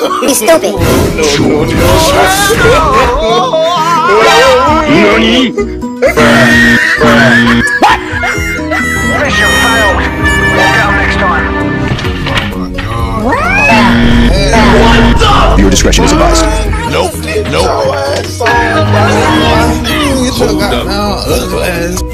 You're stupid. NANI?! What? Mission failed. Walk out next time. Your discretion is advised. Nope. Hold up.